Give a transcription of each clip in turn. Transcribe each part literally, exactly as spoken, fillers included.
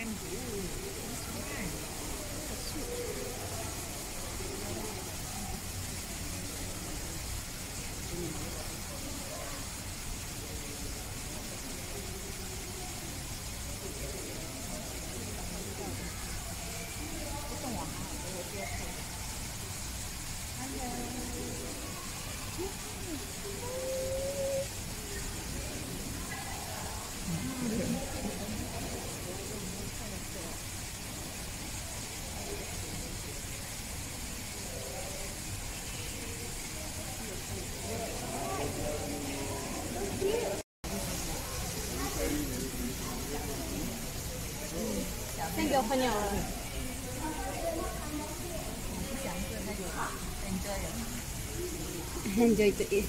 先给我朋友了。Enjoy to eat.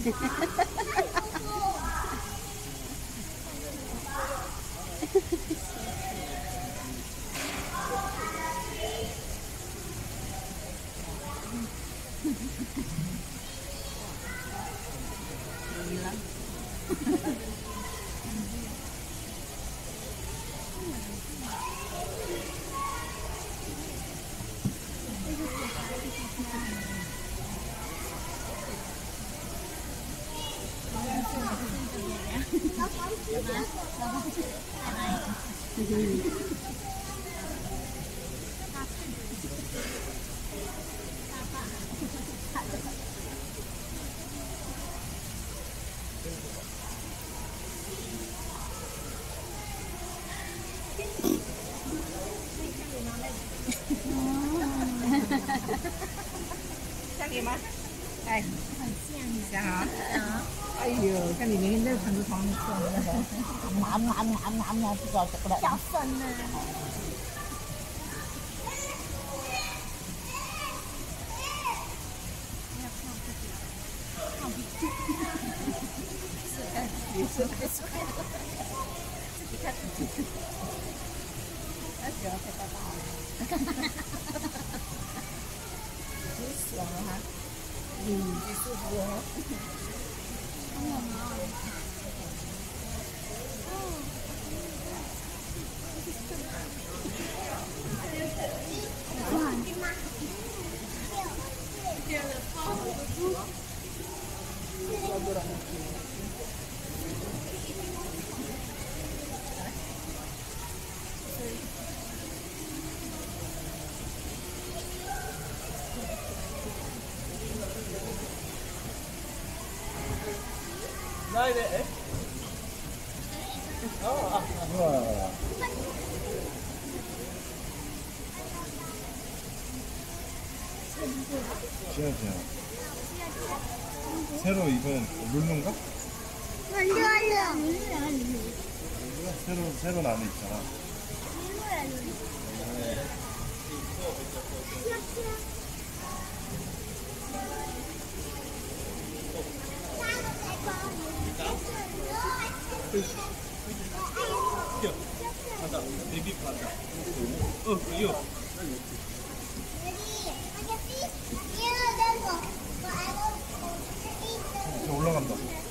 像你吗？哎，很像，像啊。哎呦，看你连那盆子床做的那个，拿拿拿拿拿，不知道怎么了。 小声呢。 你是不是？自己看自己。那只要太大大了。真爽啊！嗯，挺舒服哦。 好冷啊！哇！点了包。 来的哎，哦啊，哇！지하철. 새로 이번 룰루인가? 룰루. 새로 새로 나는 있잖아. 가자. 베비 가자. 어, 이거. 저 올라간다.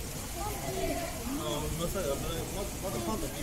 어, 몇 살이야? 맞아, 맞아, 맞아.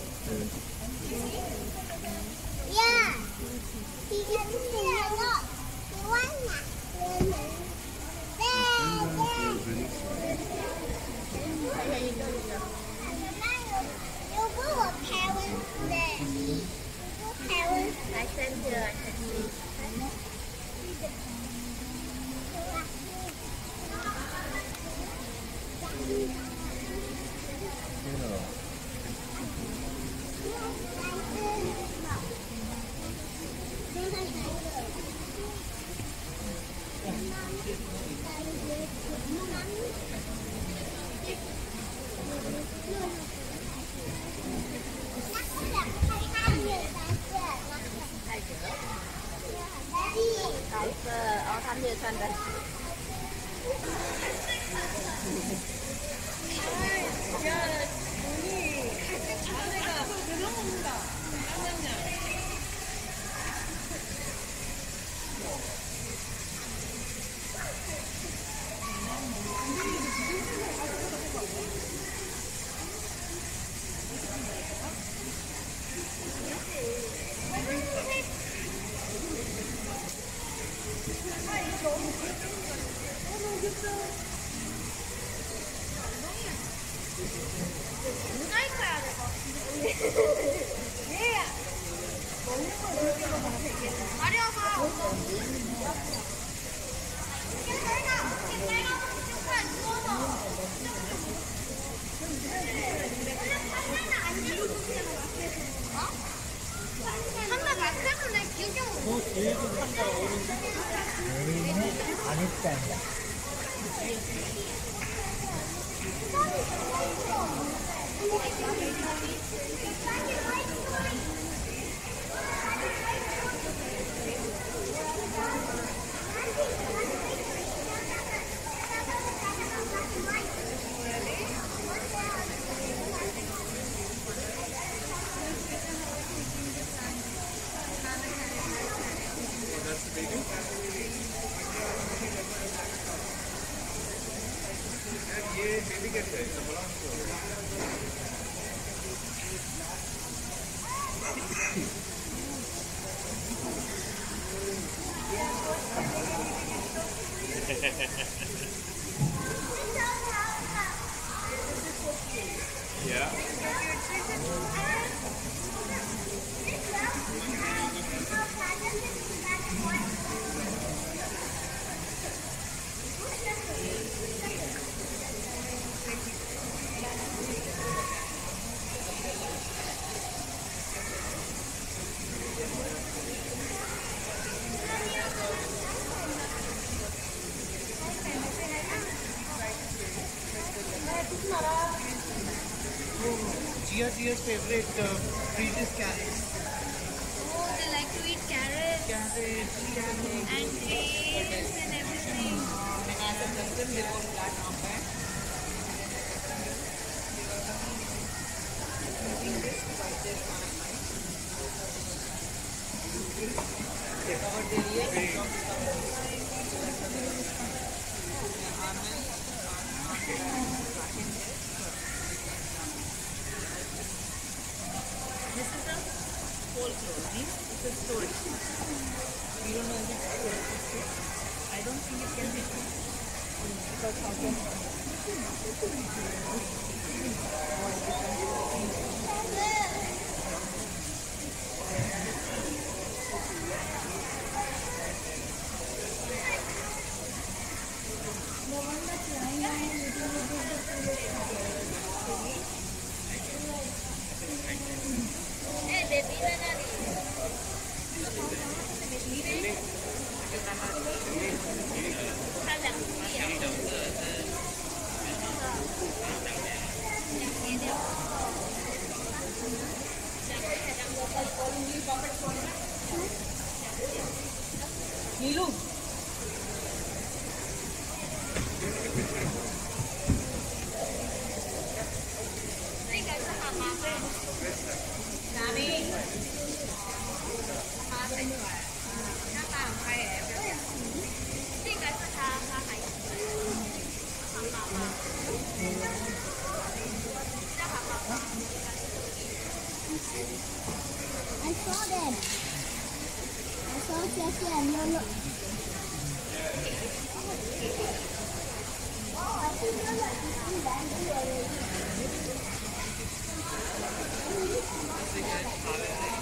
야, 이게 무슨 일이야? sandal. 야, 돈이 아내가 그냥 먹는다. 짱짱이야. 안 했다. ये baby कैसे है बोला हमको Yeah. Gia Gia's favorite uh, treat is carrots. Oh, they like to eat carrots. Carrots, carrots. And greens and everything. मैंने ऐसा दस दिन देखो फ्लैट नाम पे eating this but this one covered the This is a whole clothing. It's a story. We don't know if it's true. I don't think it can be true. Because how can Hey, baby, banana. Nilu. I saw them. I saw Jessie and Lolo. Oh, I think Lolo is eating bamboo already.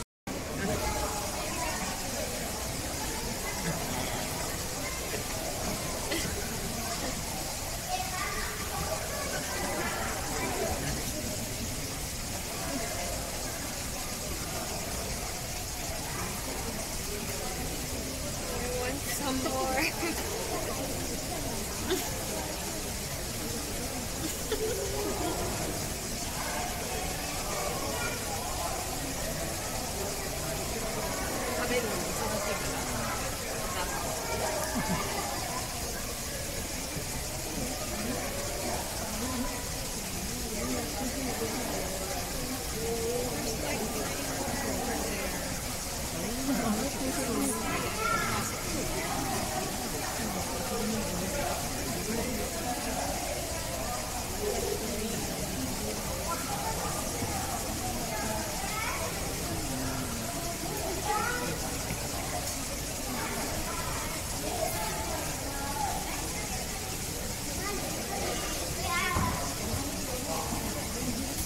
Some more.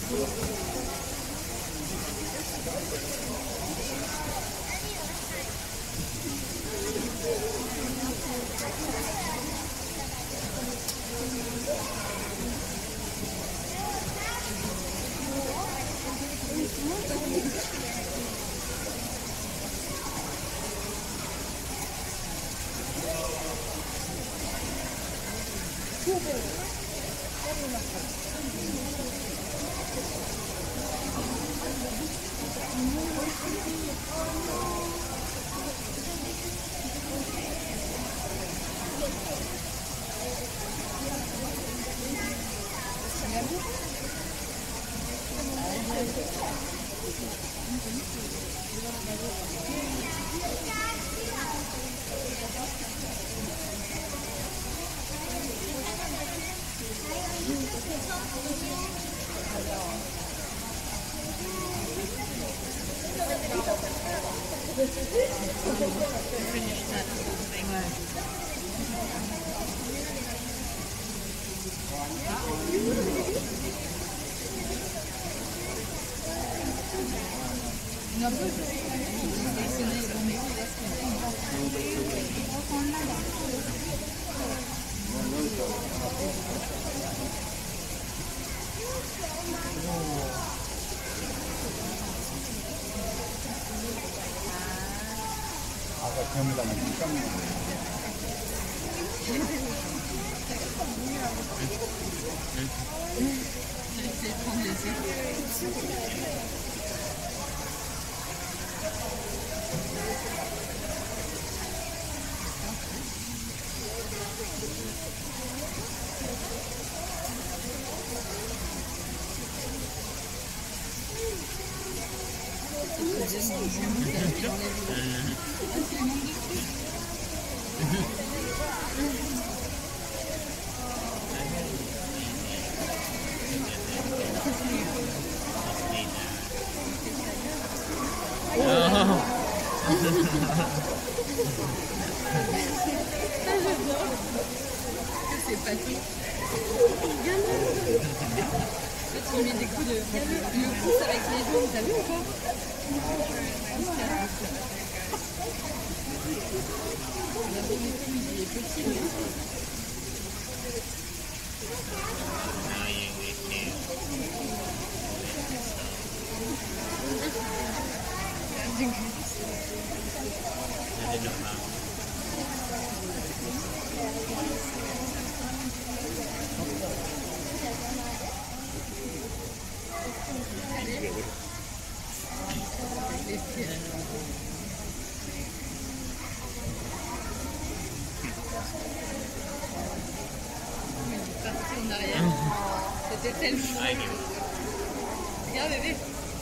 C'est pas tout. Tu mets des coups de... Le pouce avec les jambes, t'as vu ou pas? Il est petit, lui. En arrière. C'était tellement... Regarde bébé.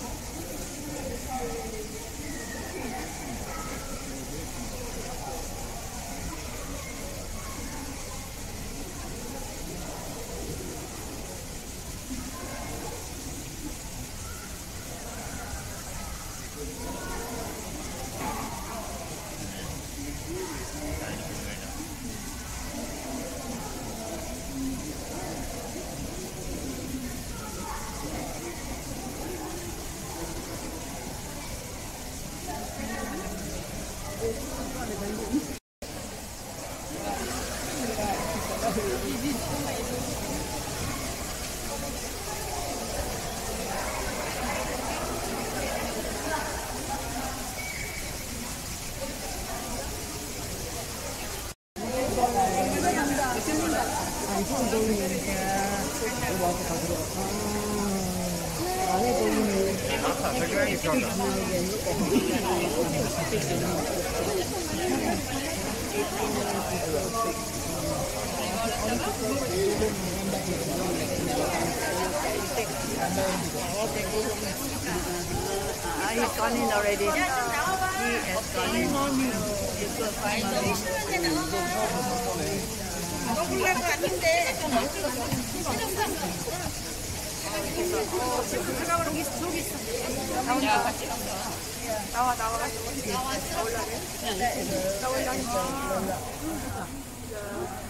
Ah, he's gone in already. He has gone in. You could finally.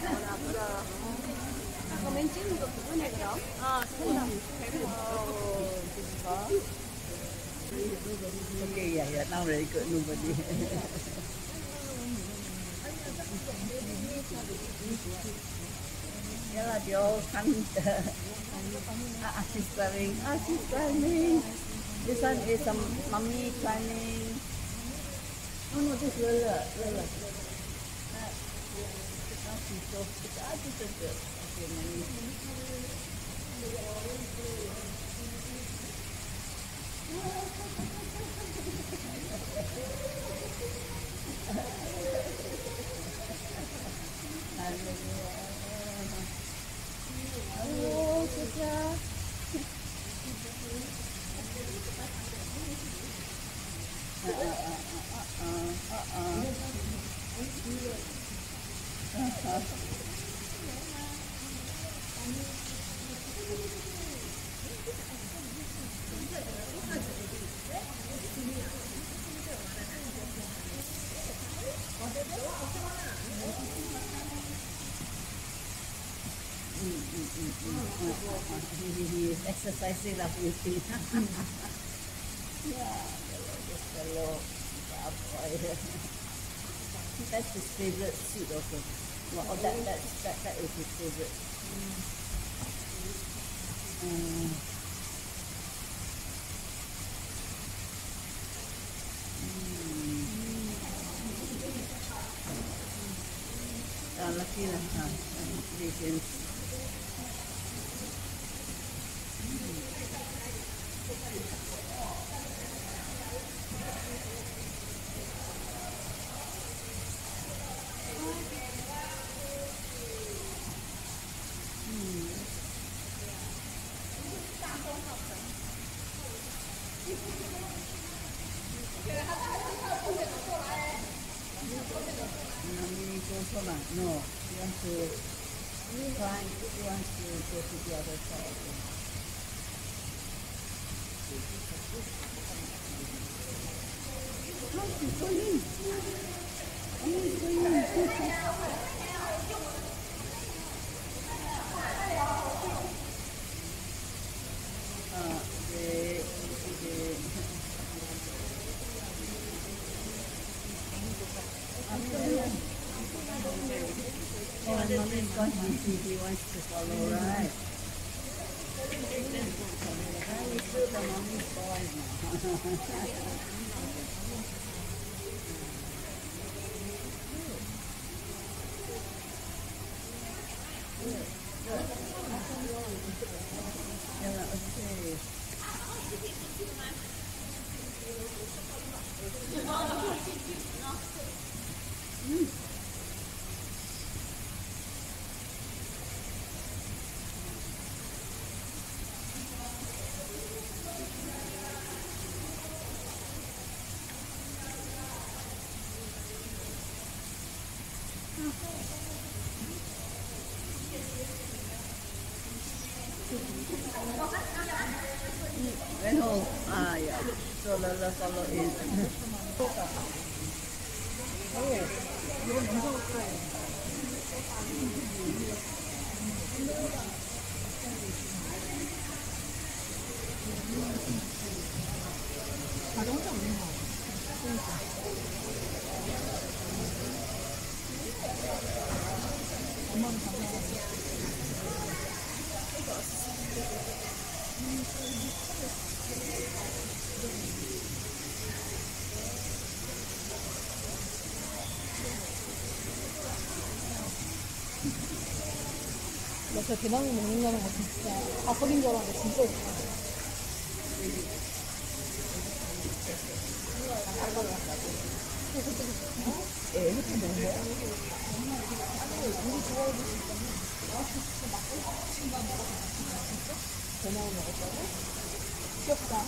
맨 찍는 거 그거네 그럼? 아, có. Okay, yeah, yeah. Now very good. Nobody. Yeah, là điều khăn. Ah, she's climbing. Ah, she's climbing. This one is some mommy climbing. Oh no, this is Lola. Lola. Ah, she's so. Ah, she's so good. Okay, mommy. Hello, Sasha. Uh, uh, uh, uh, uh, uh, uh. Uh-huh. Mm, mm, mm, mm. Uh, uh, uh. He, he is exercising like you see. Yeah, just fellow boy. That's his favorite seat also. Well, oh, that, that, that, that is his favorite. Um, Ah, lucky lah. Ah, patience. Mommy goes home ah? No, he wants to climb. He wants to go to the other side. Oh, she's going. Oh, he's going. Uh, they, they, oh, and mommy's got busy. He wants to follow, right? He's still the mommy's boy now. Yeah, okay. Mm. Went home. Ah, yeah. So Lola follow in. 나 진짜 대나무 먹는다는 거 진짜 아버린 줄 알았는데 진짜 있어. 예, 이렇게 먹는 거야? 대나무 먹었다고? 귀엽다.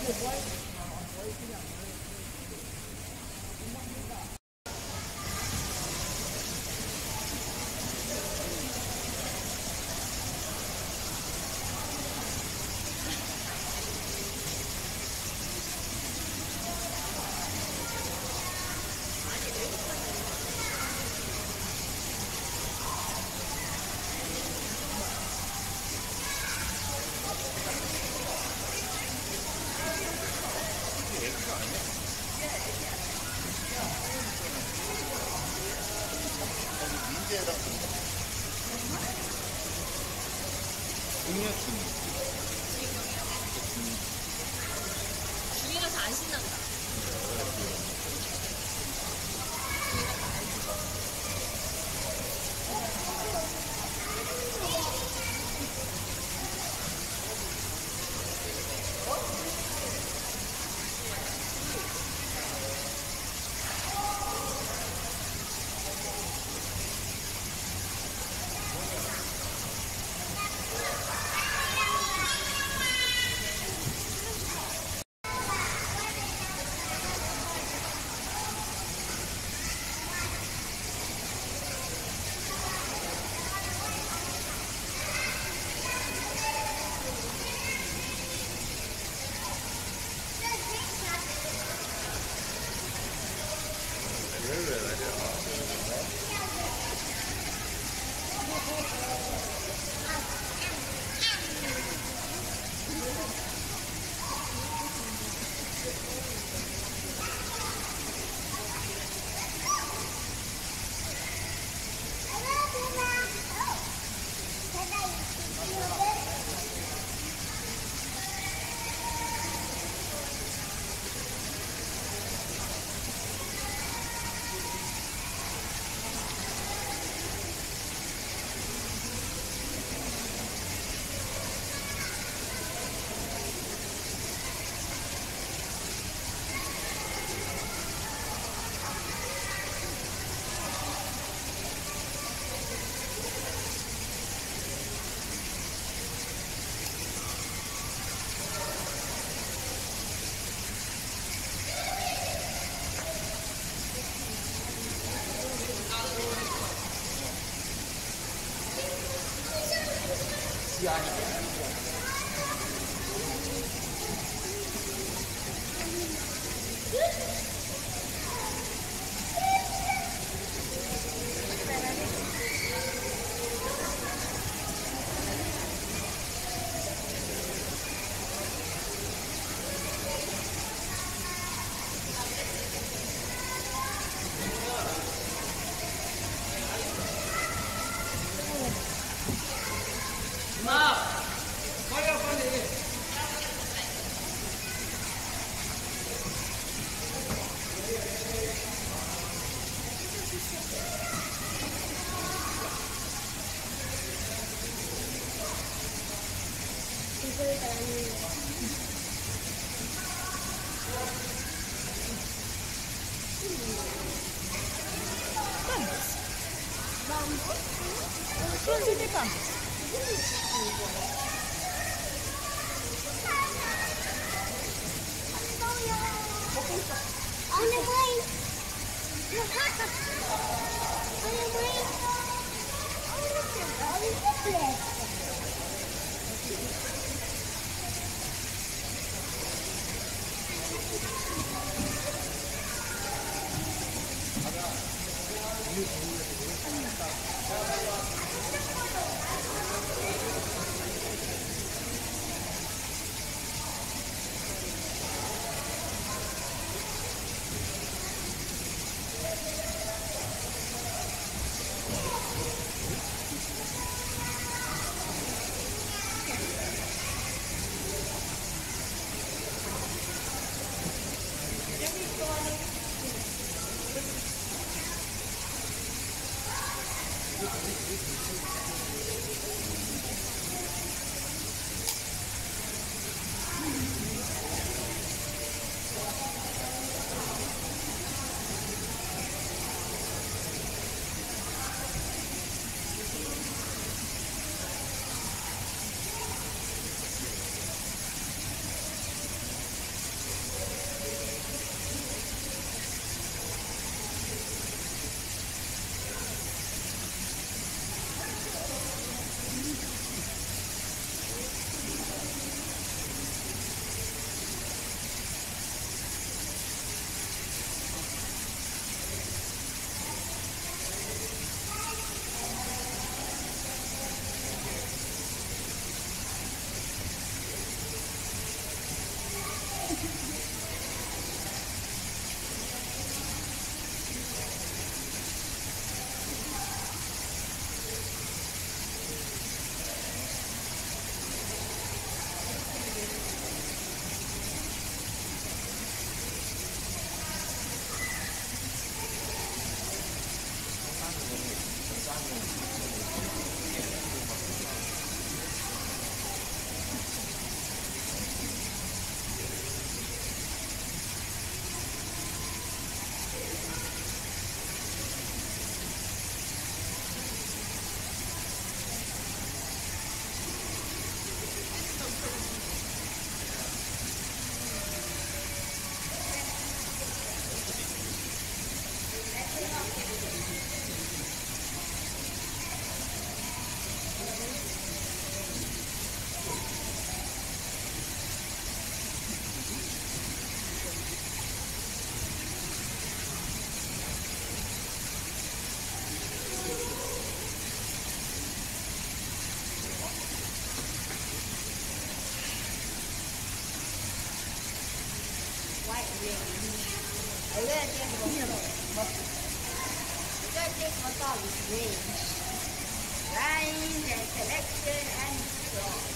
중이라서 안 신난다. On the way. Look, on the way. Oh, look at all these triplets. 이게 I will take photo. I will take photo with rain. Rain, recollection, and song.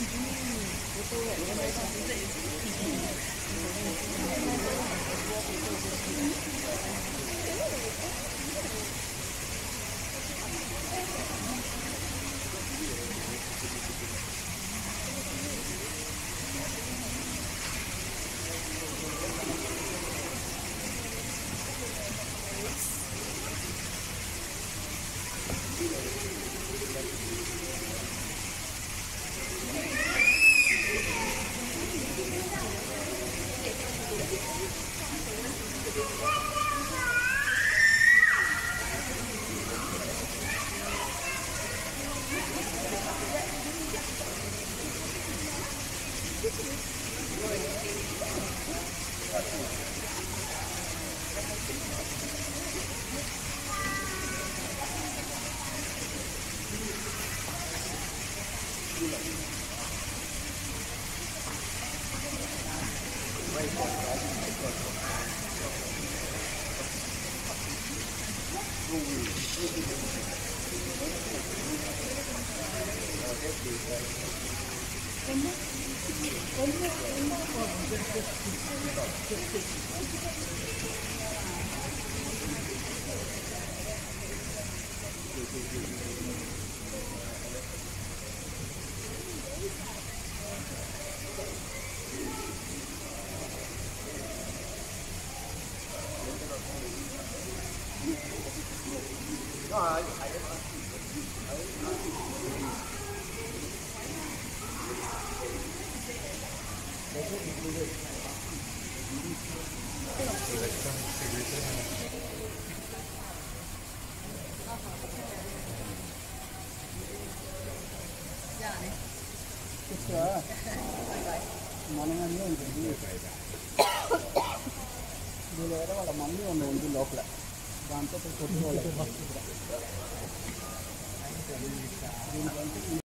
그쵸? 많은 건 Dulu ada malam mandi orang main di lokal, bantu terkotor.